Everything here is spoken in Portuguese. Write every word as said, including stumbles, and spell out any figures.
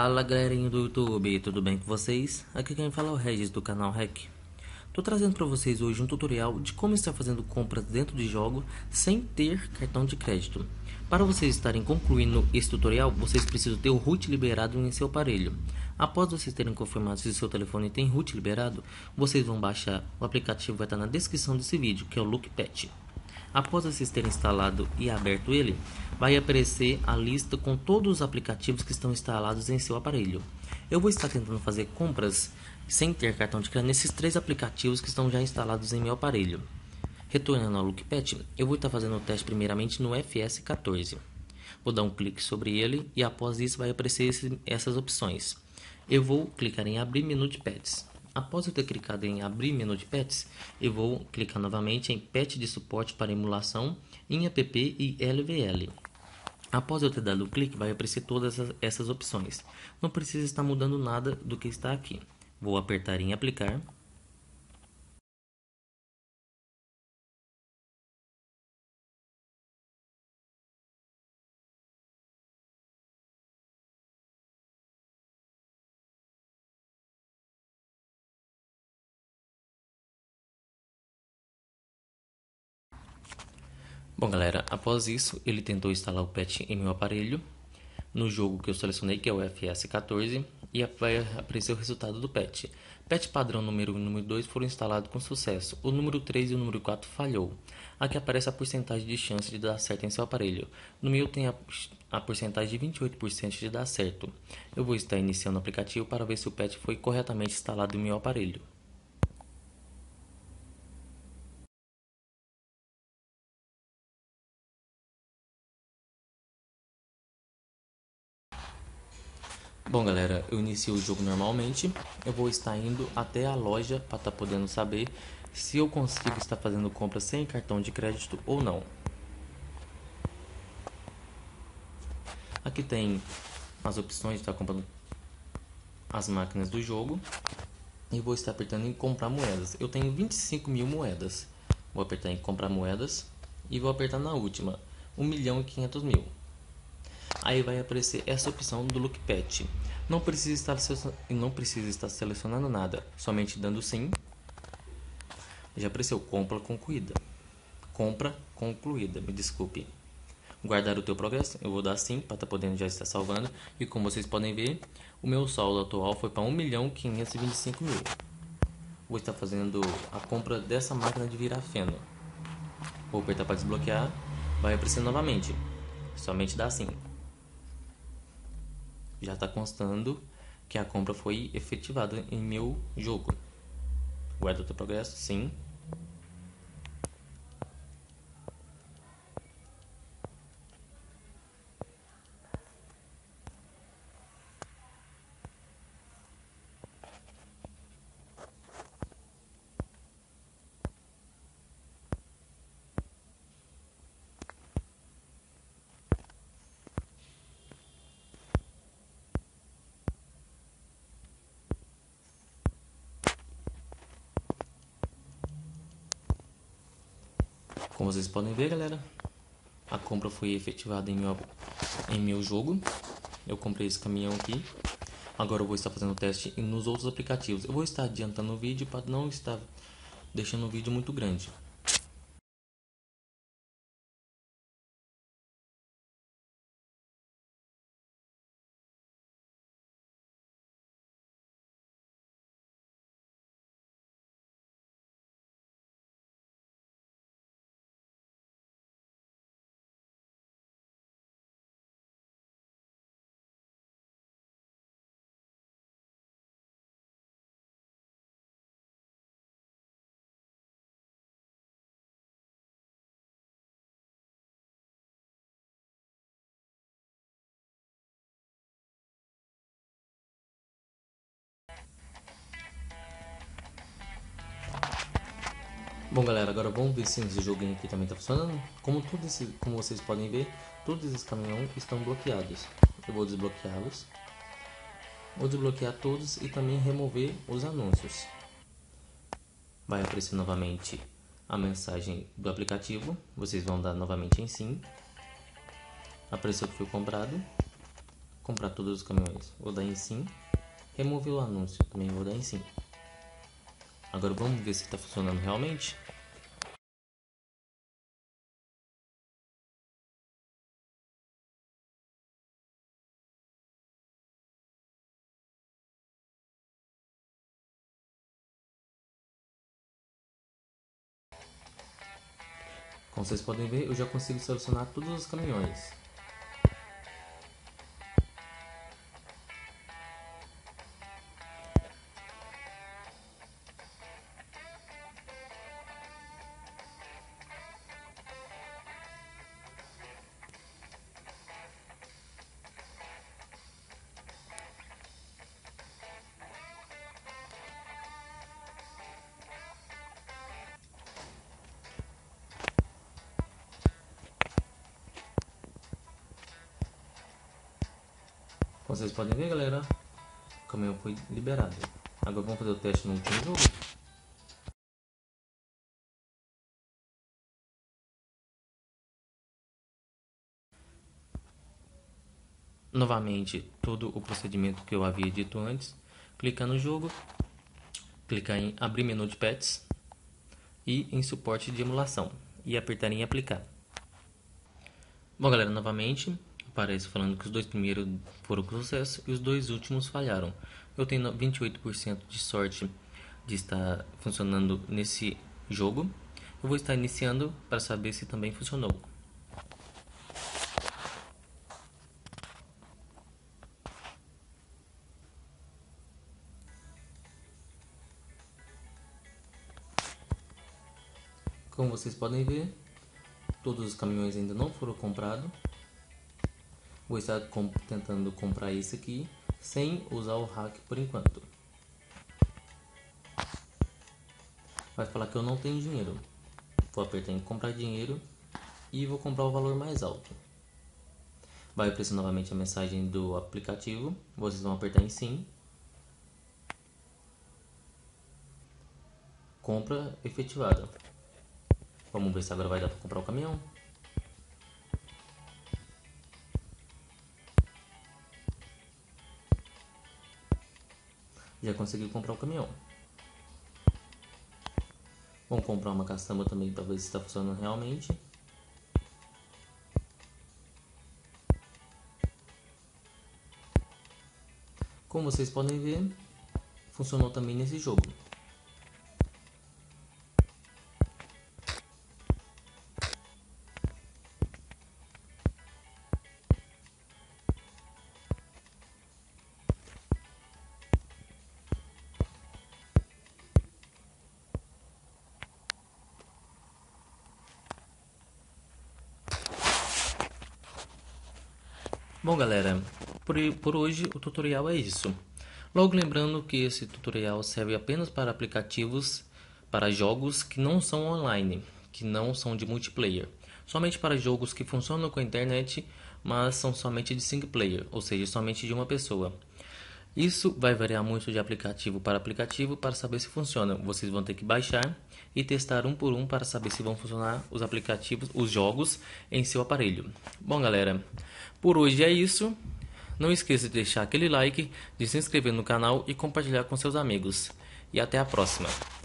Fala galerinha do YouTube, tudo bem com vocês? Aqui quem fala é o Regis do canal Hack. Tô trazendo para vocês hoje um tutorial de como estar fazendo compras dentro de jogos sem ter cartão de crédito. Para vocês estarem concluindo esse tutorial, vocês precisam ter o root liberado em seu aparelho. Após vocês terem confirmado se o seu telefone tem root liberado, vocês vão baixar o aplicativo, vai estar na descrição desse vídeo, que é o LookPet. Após vocês terem instalado e aberto ele, vai aparecer a lista com todos os aplicativos que estão instalados em seu aparelho. Eu vou estar tentando fazer compras sem ter cartão de crédito nesses três aplicativos que estão já instalados em meu aparelho. Retornando ao LookPet, eu vou estar fazendo o teste primeiramente no F S quatorze. Vou dar um clique sobre ele e após isso vai aparecer esse, essas opções. Eu vou clicar em abrir menu de pets. Após eu ter clicado em abrir menu de pets, eu vou clicar novamente em pet de suporte para emulação, em app e L V L. Após eu ter dado o clique, vai aparecer todas essas, essas opções. Não precisa estar mudando nada do que está aqui. Vou apertar em aplicar. Bom galera, após isso ele tentou instalar o pet em meu aparelho, no jogo que eu selecionei, que é o F S quatorze, e vai aparecer o resultado do pet. Pet padrão número um e número dois foram instalados com sucesso, o número três e o número quatro falhou. Aqui aparece a porcentagem de chance de dar certo em seu aparelho. No meu tem a, a porcentagem de vinte e oito por cento de dar certo. Eu vou estar iniciando o aplicativo para ver se o pet foi corretamente instalado em meu aparelho. Bom galera, eu inicio o jogo normalmente. Eu vou estar indo até a loja para estar podendo saber se eu consigo estar fazendo compra sem cartão de crédito ou não. Aqui tem as opções de estar comprando as máquinas do jogo. E vou estar apertando em comprar moedas. Eu tenho vinte e cinco mil moedas. Vou apertar em comprar moedas e vou apertar na última, um milhão e quinhentos mil. Aí vai aparecer essa opção do LookPet. Não precisa estar não precisa estar selecionando nada, somente dando sim. Já apareceu compra concluída. Compra concluída, me desculpe. Guardar o teu progresso, eu vou dar sim para estar podendo já estar salvando. E como vocês podem ver, o meu saldo atual foi para um milhão quinhentos e vinte e cinco mil. Vou estar fazendo a compra dessa máquina de virar feno. Vou apertar para desbloquear, vai aparecer novamente. Somente dá sim. Já está constando que a compra foi efetivada em meu jogo. Guarda o teu progresso, sim. Como vocês podem ver, galera, a compra foi efetivada em meu, em meu jogo. Eu comprei esse caminhão aqui. Agora eu vou estar fazendo o teste nos outros aplicativos. Eu vou estar adiantando o vídeo para não estar deixando o vídeo muito grande. Bom galera, agora vamos ver se esse joguinho aqui também está funcionando. Como, tudo esse, como vocês podem ver, todos esses caminhões estão bloqueados. Eu vou desbloqueá-los. Vou desbloquear todos e também remover os anúncios. Vai aparecer novamente a mensagem do aplicativo. Vocês vão dar novamente em sim. Apareceu que foi comprado. comprar todos os caminhões, vou dar em sim. Remover o anúncio, também vou dar em sim. Agora vamos ver se está funcionando realmente. Como vocês podem ver, eu já consigo selecionar todos os caminhões. Como vocês podem ver, galera, o caminhão foi liberado. Agora vamos fazer o teste no último jogo. Novamente, todo o procedimento que eu havia dito antes. Clicar no jogo, clicar em abrir menu de pets e em suporte de emulação e apertar em aplicar. Bom, galera, novamente aparece falando que os dois primeiros foram com sucesso e os dois últimos falharam. Eu tenho vinte e oito por cento de sorte de estar funcionando nesse jogo. Eu vou estar iniciando para saber se também funcionou. Como vocês podem ver, todos os caminhões ainda não foram comprados. Vou estar comp tentando comprar esse aqui sem usar o hack por enquanto. Vai falar que eu não tenho dinheiro. Vou apertar em comprar dinheiro e vou comprar o valor mais alto. Vai aparecer novamente a mensagem do aplicativo. Vocês vão apertar em sim. Compra efetivada. Vamos ver se agora vai dar para comprar o caminhão. Já consegui comprar o caminhão. Vamos comprar uma caçamba também para ver se está funcionando realmente. Como vocês podem ver, funcionou também nesse jogo. Bom, galera, por, por hoje o tutorial é isso. Logo lembrando que esse tutorial serve apenas para aplicativos, para jogos que não são online, que não são de multiplayer. Somente para jogos que funcionam com a internet, mas são somente de single player, ou seja, somente de uma pessoa. Isso vai variar muito de aplicativo para aplicativo para saber se funciona. Vocês vão ter que baixar e testar um por um para saber se vão funcionar os aplicativos, os jogos em seu aparelho. Bom, galera, por hoje é isso. Não esqueça de deixar aquele like, de se inscrever no canal e compartilhar com seus amigos. E até a próxima.